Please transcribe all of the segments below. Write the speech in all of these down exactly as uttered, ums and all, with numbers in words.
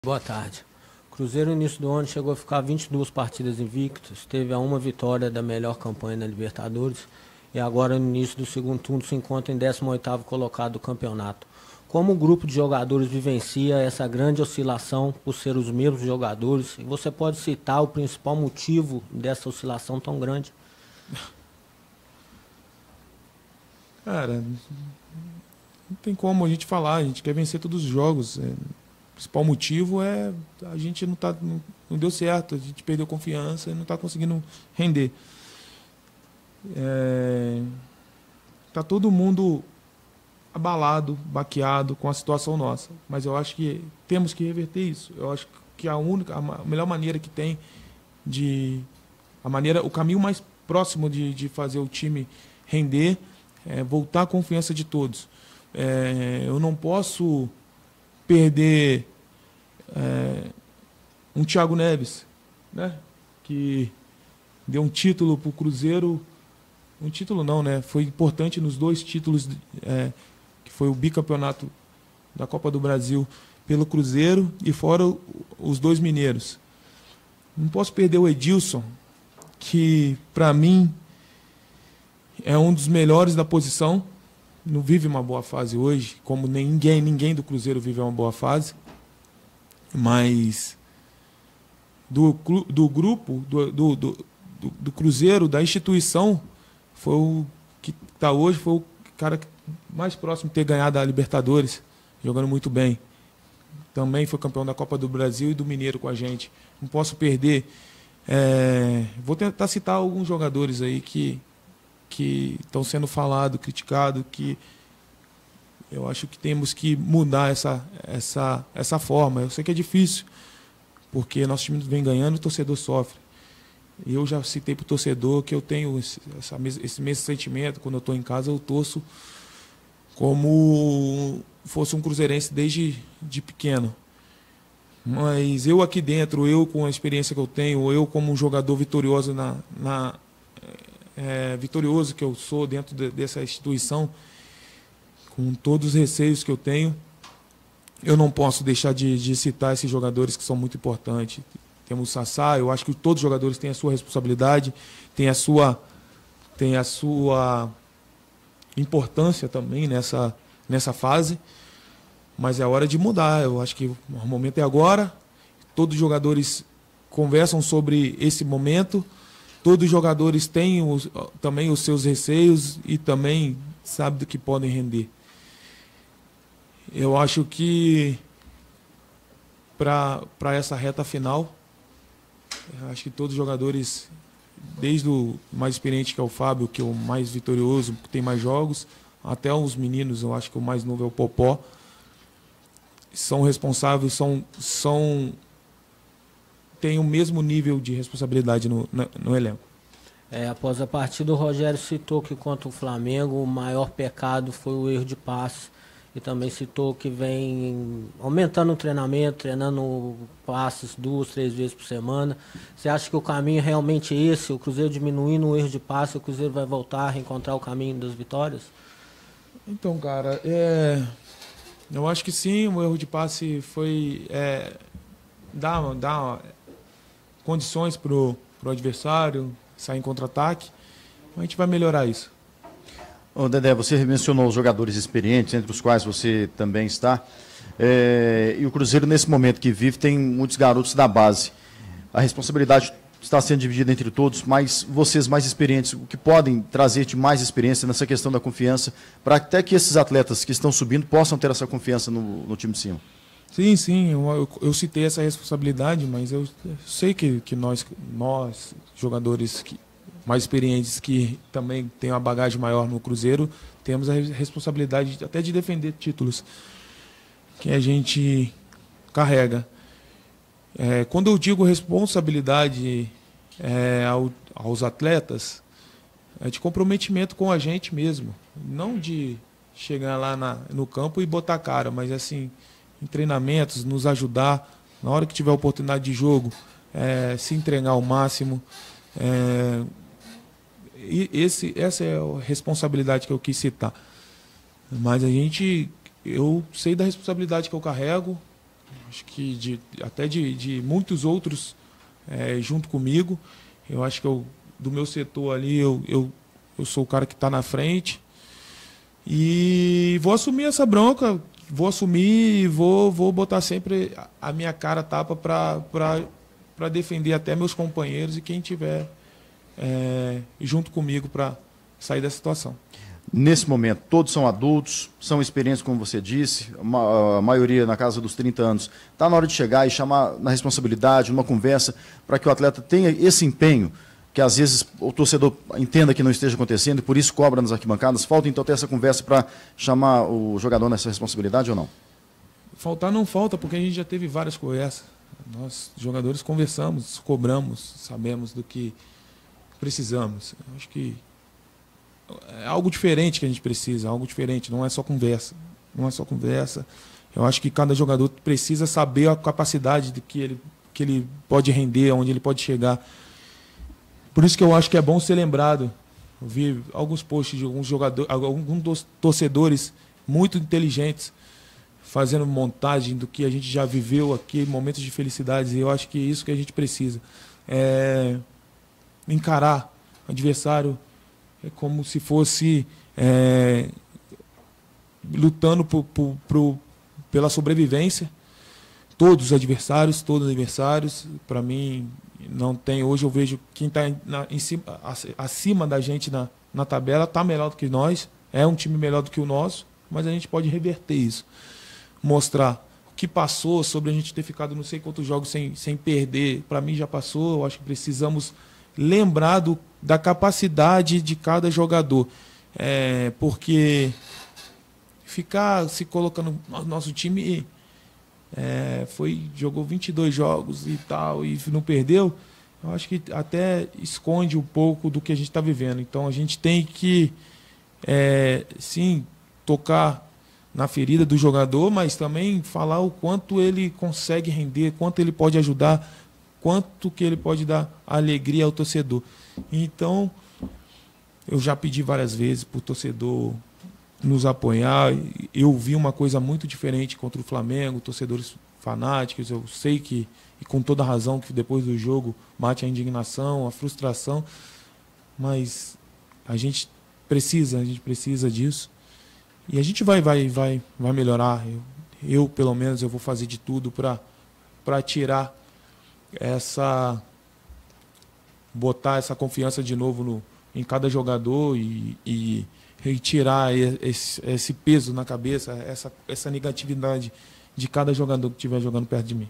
Boa tarde. O Cruzeiro, no início do ano, chegou a ficar vinte e duas partidas invictas, teve a uma vitória da melhor campanha na Libertadores e agora, no início do segundo turno, se encontra em décimo oitavo colocado do campeonato. Como o grupo de jogadores vivencia essa grande oscilação por ser os mesmos jogadores? E você pode citar o principal motivo dessa oscilação tão grande? Cara, não tem como a gente falar, a gente quer vencer todos os jogos. É, o principal motivo é a gente não, tá, não, não deu certo, a gente perdeu confiança e não está conseguindo render. É, tá todo mundo abalado, baqueado com a situação nossa, mas eu acho que temos que reverter isso. Eu acho que a única, a melhor maneira que tem de, a maneira, o caminho mais próximo de, de fazer o time render é voltar a confiança de todos. É, eu não posso perder é, um Thiago Neves, né, que deu um título para o Cruzeiro, um título não, né, foi importante nos dois títulos, é, que foi o bicampeonato da Copa do Brasil pelo Cruzeiro e fora os dois mineiros. Não posso perder o Edilson, que para mim é um dos melhores da posição, não vive uma boa fase hoje, como ninguém, ninguém do Cruzeiro vive uma boa fase, mas do, do grupo, do, do, do, do Cruzeiro, da instituição, foi o que está hoje, foi o cara mais próximo de ter ganhado a Libertadores, jogando muito bem. Também foi campeão da Copa do Brasil e do Mineiro com a gente. Não posso perder. É, vou tentar citar alguns jogadores aí que que estão sendo falados, criticados, que eu acho que temos que mudar essa, essa, essa forma. Eu sei que é difícil, porque nosso time vem ganhando e o torcedor sofre. E eu já citei para o torcedor que eu tenho esse, essa, esse mesmo sentimento. Quando eu estou em casa, eu torço como fosse um cruzeirense desde de pequeno. Mas eu aqui dentro, eu com a experiência que eu tenho, eu como um jogador vitorioso na... na É, vitorioso que eu sou dentro de, dessa instituição, com todos os receios que eu tenho, eu não posso deixar de, de citar esses jogadores que são muito importantes. Temos o Sassá, eu acho que todos os jogadores têm a sua responsabilidade, têm a sua, têm a sua importância também nessa, nessa fase, mas é hora de mudar. Eu acho que o momento é agora, todos os jogadores conversam sobre esse momento. Todos os jogadores têm os, também os seus receios e também sabem do que podem render. Eu acho que para essa reta final, acho que todos os jogadores, desde o mais experiente, que é o Fábio, que é o mais vitorioso, que tem mais jogos, até os meninos, eu acho que o mais novo é o Popó, são responsáveis, são... são tem o mesmo nível de responsabilidade no, no, no elenco. É, após a partida, o Rogério citou que contra o Flamengo o maior pecado foi o erro de passe e também citou que vem aumentando o treinamento, treinando passes duas, três vezes por semana. Você acha que o caminho é realmente esse, o Cruzeiro diminuindo o erro de passe, o Cruzeiro vai voltar a reencontrar o caminho das vitórias? Então, cara, é... eu acho que sim, o erro de passe foi... É... dá, dá condições para o adversário sair em contra-ataque, a gente vai melhorar isso. Ô, Dedé, você mencionou os jogadores experientes, entre os quais você também está, é, e o Cruzeiro, nesse momento que vive, tem muitos garotos da base. A responsabilidade está sendo dividida entre todos, mas vocês mais experientes, o que podem trazer de mais experiência nessa questão da confiança, para até que esses atletas que estão subindo possam ter essa confiança no, no time de cima? Sim, sim, eu, eu, eu citei essa responsabilidade, mas eu, eu sei que, que nós, nós, jogadores que, mais experientes, que também têm uma bagagem maior no Cruzeiro, temos a responsabilidade até de defender títulos que a gente carrega. É, quando eu digo responsabilidade é, ao, aos atletas, é de comprometimento com a gente mesmo, não de chegar lá na, no campo e botar a cara, mas assim... em treinamentos, nos ajudar, na hora que tiver oportunidade de jogo, é, se entregar ao máximo. É, e esse, essa é a responsabilidade que eu quis citar. Mas a gente, eu sei da responsabilidade que eu carrego, acho que de, até de, de muitos outros é, junto comigo. Eu acho que eu, do meu setor ali, eu, eu, eu sou o cara que está na frente. E vou assumir essa bronca, vou assumir e vou, vou botar sempre a minha cara a tapa para defender até meus companheiros e quem tiver é, junto comigo para sair dessa situação. Nesse momento, todos são adultos, são experientes, como você disse, a maioria na casa dos trinta anos. Está na hora de chegar e chamar na responsabilidade, numa conversa, para que o atleta tenha esse empenho, que às vezes o torcedor entenda que não esteja acontecendo e por isso cobra nas arquibancadas. Falta então ter essa conversa para chamar o jogador nessa responsabilidade ou não? Faltar não falta, porque a gente já teve várias conversas. Nós, jogadores, conversamos, cobramos, sabemos do que precisamos. Eu acho que é algo diferente que a gente precisa, algo diferente, não é só conversa. Não é só conversa. Eu acho que cada jogador precisa saber a capacidade de que ele, que ele pode render, onde ele pode chegar. Por isso que eu acho que é bom ser lembrado. Eu vi alguns posts de alguns jogadores, alguns torcedores muito inteligentes fazendo montagem do que a gente já viveu aqui, momentos de felicidades, e eu acho que é isso que a gente precisa. É encarar o adversário é como se fosse é, lutando por, por, por, pela sobrevivência. Todos os adversários, todos os adversários, para mim, não tem. Hoje eu vejo quem está acima da gente na, na tabela está melhor do que nós, é um time melhor do que o nosso, mas a gente pode reverter isso. Mostrar o que passou sobre a gente ter ficado não sei quantos jogos sem, sem perder. Para mim já passou, eu acho que precisamos lembrar do, da capacidade de cada jogador. É, porque ficar se colocando no nosso time, é, foi, jogou vinte e dois jogos e tal, e não perdeu, eu acho que até esconde um pouco do que a gente está vivendo. Então a gente tem que, é, sim, tocar na ferida do jogador, mas também falar o quanto ele consegue render, quanto ele pode ajudar, quanto que ele pode dar alegria ao torcedor. Então, eu já pedi várias vezes para o torcedor nos apoiar. Eu vi uma coisa muito diferente contra o Flamengo, torcedores fanáticos. Eu sei que, e com toda razão, que depois do jogo bate a indignação, a frustração, mas a gente precisa, a gente precisa disso. E a gente vai, vai, vai, vai melhorar. Eu, eu, pelo menos, eu vou fazer de tudo para para tirar essa, botar essa confiança de novo no, em cada jogador e, e, e tirar esse, esse peso na cabeça, essa, essa negatividade de cada jogador que estiver jogando perto de mim.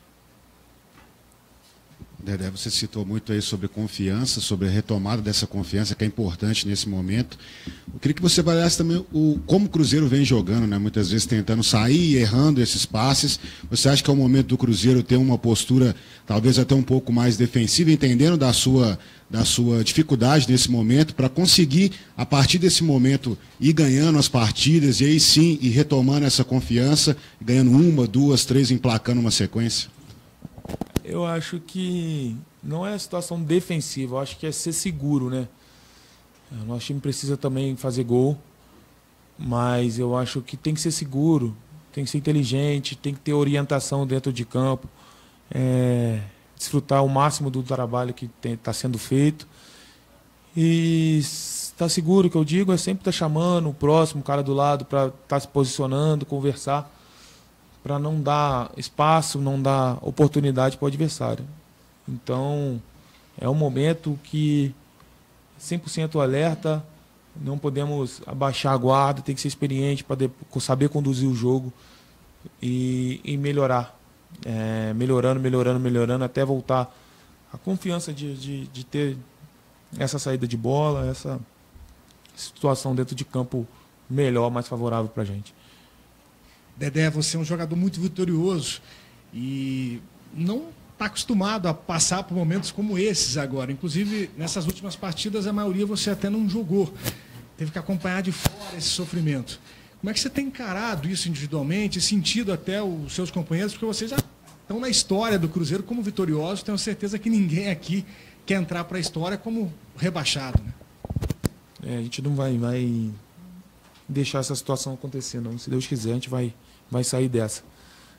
Dedé, você citou muito aí sobre confiança, sobre a retomada dessa confiança, que é importante nesse momento. Eu queria que você avaliasse também o, como o Cruzeiro vem jogando, né? Muitas vezes tentando sair e errando esses passes. Você acha que é o momento do Cruzeiro ter uma postura talvez até um pouco mais defensiva, entendendo da sua, da sua dificuldade nesse momento, para conseguir, a partir desse momento, ir ganhando as partidas e aí sim ir retomando essa confiança, ganhando uma, duas, três, emplacando uma sequência? Eu acho que não é a situação defensiva, eu acho que é ser seguro, né? O nosso time precisa também fazer gol, mas eu acho que tem que ser seguro, tem que ser inteligente, tem que ter orientação dentro de campo, é, desfrutar o máximo do trabalho que está sendo feito. E estar seguro, que eu digo, é sempre estar chamando o próximo, o cara do lado, para estar se posicionando, conversar, para não dar espaço, não dar oportunidade para o adversário. Então, é um momento que cem por cento alerta, não podemos abaixar a guarda, tem que ser experiente para saber conduzir o jogo e, e melhorar. É, melhorando, melhorando, melhorando, até voltar a confiança de, de, de ter essa saída de bola, essa situação dentro de campo melhor, mais favorável para a gente. Dedé, você é um jogador muito vitorioso e não está acostumado a passar por momentos como esses agora. Inclusive, nessas últimas partidas, a maioria você até não jogou. Teve que acompanhar de fora esse sofrimento. Como é que você tem encarado isso individualmente, sentido até os seus companheiros? Porque vocês já estão na história do Cruzeiro como vitoriosos. Tenho certeza que ninguém aqui quer entrar para a história como rebaixado, né? É, a gente não vai, vai deixar essa situação acontecer, não. Se Deus quiser, a gente vai... vai sair dessa.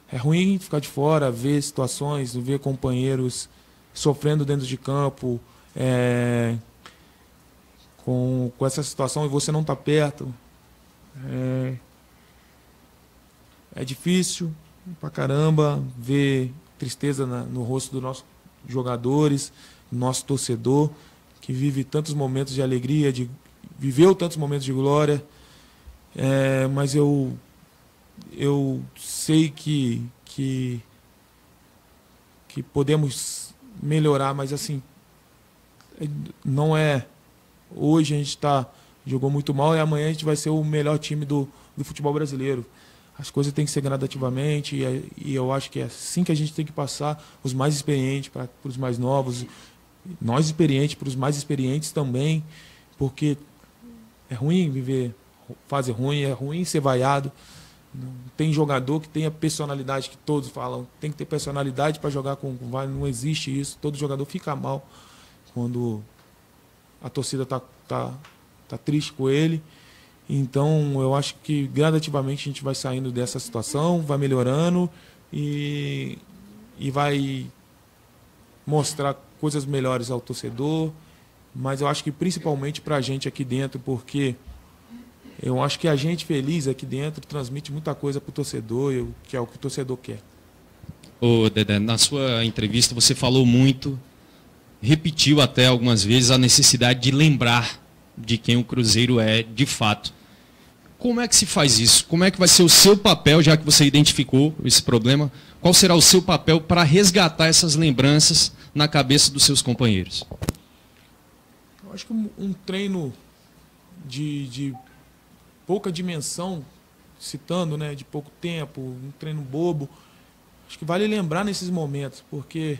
é ruim ficar de fora, ver situações, ver companheiros sofrendo dentro de campo, é, com, com essa situação e você não tá perto. É, é difícil pra caramba ver tristeza na, no rosto dos nossos jogadores, do nosso torcedor, que vive tantos momentos de alegria, de, viveu tantos momentos de glória. É, mas eu, eu sei que, que, que podemos melhorar, mas assim, não é. Hoje a gente tá, jogou muito mal e amanhã a gente vai ser o melhor time do, do futebol brasileiro. As coisas têm que ser gradativamente e, e eu acho que é assim que a gente tem que passar, os mais experientes para os mais novos, nós experientes para os mais experientes também, porque é ruim viver fase ruim, é ruim ser vaiado. Não tem jogador que tenha personalidade, que todos falam, tem que ter personalidade para jogar com o vai, não existe isso. Todo jogador fica mal quando a torcida tá, tá, tá triste com ele. Então, eu acho que gradativamente a gente vai saindo dessa situação, vai melhorando e, e vai mostrar coisas melhores ao torcedor, mas eu acho que principalmente para a gente aqui dentro, porque eu acho que a gente feliz aqui dentro transmite muita coisa para o torcedor, que é o que o torcedor quer. Ô, Dedé, na sua entrevista você falou muito, repetiu até algumas vezes a necessidade de lembrar de quem o Cruzeiro é de fato. Como é que se faz isso? Como é que vai ser o seu papel, já que você identificou esse problema? Qual será o seu papel para resgatar essas lembranças na cabeça dos seus companheiros? Eu acho que um, um treino de, de pouca dimensão, citando, né, de pouco tempo, um treino bobo, acho que vale lembrar nesses momentos, porque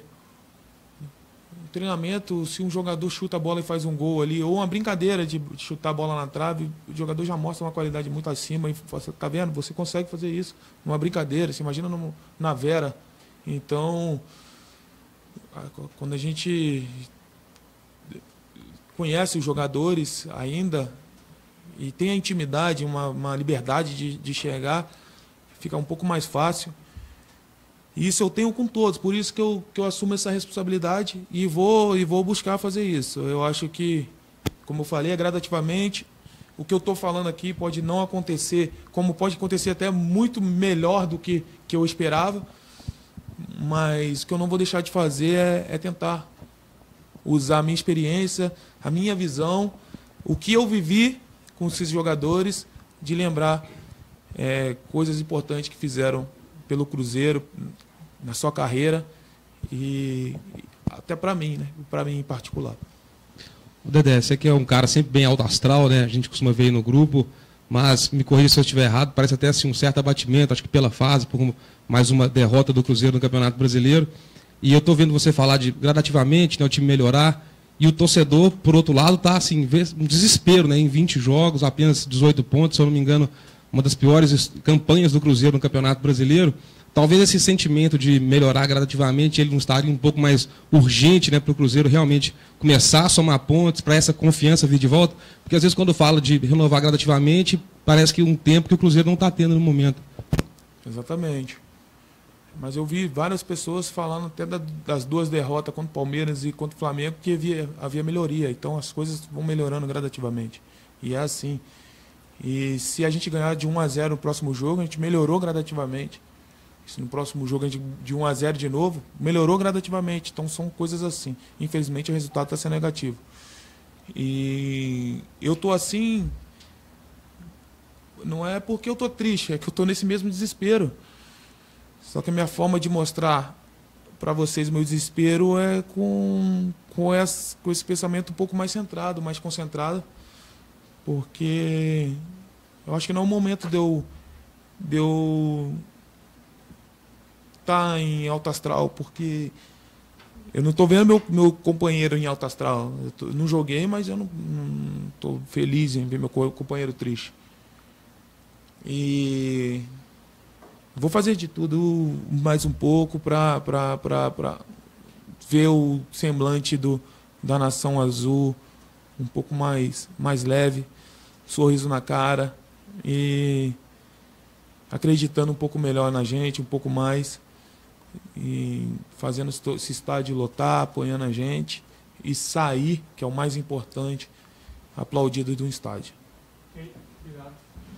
no treinamento, se um jogador chuta a bola e faz um gol ali, ou uma brincadeira de chutar a bola na trave, o jogador já mostra uma qualidade muito acima. E fala, tá vendo? Você consegue fazer isso numa brincadeira, se imagina no, na Vera. Então, quando a gente conhece os jogadores ainda e tem a intimidade, uma, uma liberdade de, de enxergar, fica um pouco mais fácil. E isso eu tenho com todos, por isso que eu, que eu assumo essa responsabilidade e vou, e vou buscar fazer isso. Eu acho que, como eu falei, é gradativamente. O que eu estou falando aqui pode não acontecer, como pode acontecer até muito melhor do que, que eu esperava, mas o que eu não vou deixar de fazer é, é tentar usar a minha experiência, a minha visão, o que eu vivi com esses jogadores, de lembrar é, coisas importantes que fizeram pelo Cruzeiro na sua carreira e até para mim, né? Para mim em particular. O Dedé, você que é um cara sempre bem alto astral, né? A gente costuma ver aí no grupo, mas me corrija se eu estiver errado, parece até assim um certo abatimento, acho que pela fase, por mais uma derrota do Cruzeiro no Campeonato Brasileiro. E eu estou vendo você falar de gradativamente, né, o time melhorar, e o torcedor, por outro lado, está assim, um desespero, né? Em vinte jogos, apenas dezoito pontos, se eu não me engano, uma das piores campanhas do Cruzeiro no Campeonato Brasileiro. Talvez esse sentimento de melhorar gradativamente, ele não estaria um pouco mais urgente, né, para o Cruzeiro realmente começar a somar pontos, para essa confiança vir de volta, porque às vezes quando fala de renovar gradativamente, parece que um tempo que o Cruzeiro não está tendo no momento. Exatamente. Mas eu vi várias pessoas falando até da, das duas derrotas contra o Palmeiras e contra o Flamengo, que havia, havia melhoria, então as coisas vão melhorando gradativamente. E é assim. E se a gente ganhar de um a zero no próximo jogo, a gente melhorou gradativamente. Se no próximo jogo a gente de um a zero de novo, melhorou gradativamente. Então são coisas assim. Infelizmente o resultado está sendo negativo. E eu tô assim, não é porque eu tô triste, é que eu tô nesse mesmo desespero. Só que a minha forma de mostrar para vocês meu desespero é com, com, esse, com esse pensamento um pouco mais centrado, mais concentrado. Porque eu acho que não é o momento de eu de eu estar em alto astral, porque eu não estou vendo meu, meu companheiro em alto astral. Eu tô, não joguei, mas eu não estou feliz em ver meu companheiro triste. E vou fazer de tudo mais um pouco para ver o semblante do, da Nação Azul um pouco mais, mais leve, sorriso na cara e, acreditando um pouco melhor na gente, um pouco mais, e fazendo esse estádio lotar, apoiando a gente e sair, que é o mais importante, aplaudido de um estádio. Ok, obrigado.